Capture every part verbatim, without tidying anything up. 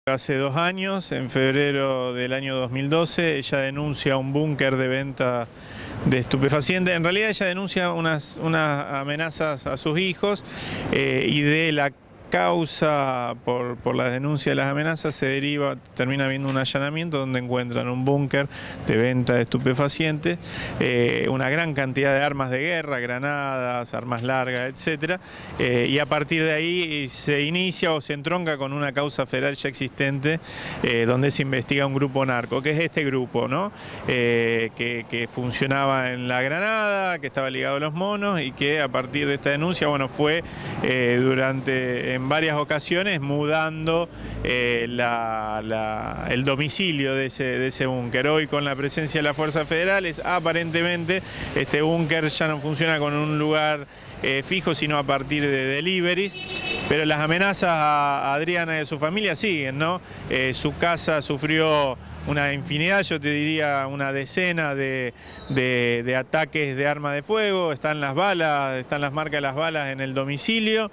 Hace dos años, en febrero del año dos mil doce, ella denuncia un búnker de venta de estupefacientes. En realidad ella denuncia unas, unas amenazas a sus hijos eh, y de la causa por, por la denuncia de las amenazas se deriva, termina habiendo un allanamiento donde encuentran un búnker de venta de estupefacientes, eh, una gran cantidad de armas de guerra, granadas, armas largas, etcétera, eh, y a partir de ahí se inicia o se entronca con una causa federal ya existente eh, donde se investiga un grupo narco, que es este grupo, ¿no? Eh, que, que funcionaba en La Granada, que estaba ligado a los monos y que a partir de esta denuncia, bueno, fue eh, durante en varias ocasiones mudando eh, la, la, el domicilio de ese, de ese búnker. Hoy, con la presencia de las fuerzas federales, aparentemente este búnker ya no funciona con un lugar eh, fijo, sino a partir de deliveries, pero las amenazas a Adriana y a su familia siguen, ¿no? Eh, su casa sufrió una infinidad, yo te diría una decena de, de, de ataques de arma de fuego, están las balas, están las marcas de las balas en el domicilio,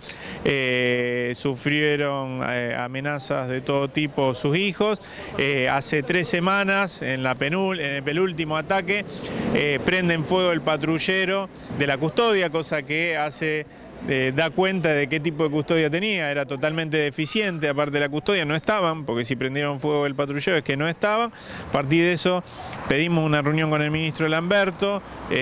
eh, sufrieron eh, amenazas de todo tipo sus hijos. Eh, hace tres semanas, en, la penul, en el penúltimo ataque, eh, prenden fuego el patrullero de la custodia, cosa que hace... Eh, da cuenta de qué tipo de custodia tenía, era totalmente deficiente. Aparte de la custodia no estaban, porque si prendieron fuego el patrullero es que no estaban. A partir de eso pedimos una reunión con el ministro Lamberto,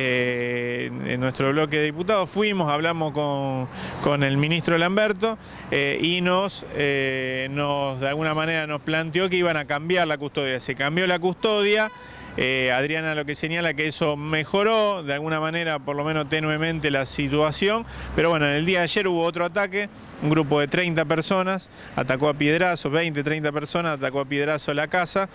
eh, en nuestro bloque de diputados, fuimos, hablamos con, con el ministro Lamberto eh, y nos, eh, nos, de alguna manera nos planteó que iban a cambiar la custodia. Se cambió la custodia. Eh, Adriana lo que señala que eso mejoró de alguna manera, por lo menos tenuemente, la situación, pero bueno, en el día de ayer hubo otro ataque, un grupo de treinta personas atacó a piedrazos, veinte, treinta personas atacó a piedrazos la casa.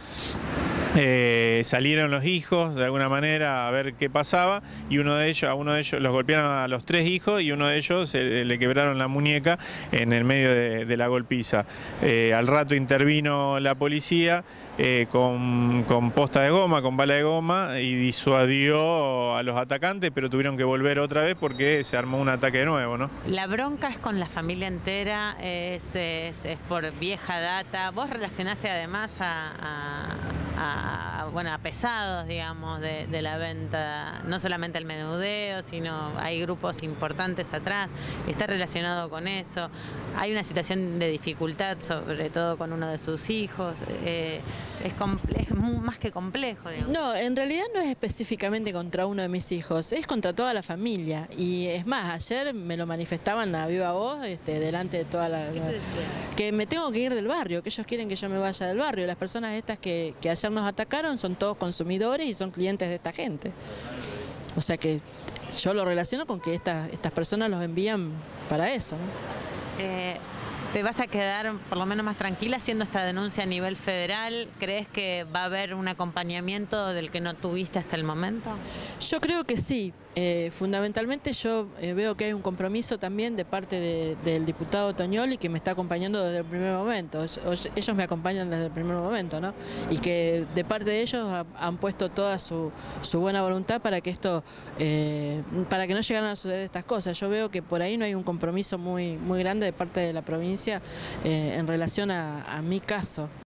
Eh, salieron los hijos de alguna manera a ver qué pasaba y uno de ellos, a uno de ellos los golpearon a los tres hijos y uno de ellos eh, le quebraron la muñeca en el medio de, de la golpiza. Eh, al rato intervino la policía eh, con, con posta de goma, con bala de goma y disuadió a los atacantes, pero tuvieron que volver otra vez porque se armó un ataque de nuevo, ¿no? La bronca es con la familia entera, es, es, es por vieja data. Vos relacionaste además a... a... A, bueno, a pesados, digamos, de, de la venta, no solamente el menudeo, sino hay grupos importantes atrás, está relacionado con eso. Hay una situación de dificultad, sobre todo con uno de sus hijos, eh, es, es más que complejo, digamos. No, en realidad no es específicamente contra uno de mis hijos, es contra toda la familia. Y es más, ayer me lo manifestaban a viva voz, este, delante de toda la... ¿Qué te decía? Que me tengo que ir del barrio, que ellos quieren que yo me vaya del barrio. Las personas estas que, que ayer nos atacaron son todos consumidores y son clientes de esta gente. O sea que yo lo relaciono con que esta, estas personas los envían para eso, ¿no? Eh, ¿Te vas a quedar por lo menos más tranquila haciendo esta denuncia a nivel federal? ¿Crees que va a haber un acompañamiento del que no tuviste hasta el momento? Yo creo que sí. Eh, fundamentalmente yo eh, veo que hay un compromiso también de parte de, del diputado Toñoli, que me está acompañando desde el primer momento. Ellos me acompañan desde el primer momento, ¿no? Y que de parte de ellos ha, han puesto toda su, su buena voluntad para que esto, eh, para que no llegaran a suceder estas cosas. Yo veo que por ahí no hay un compromiso muy, muy grande de parte de la provincia eh, en relación a, a mi caso.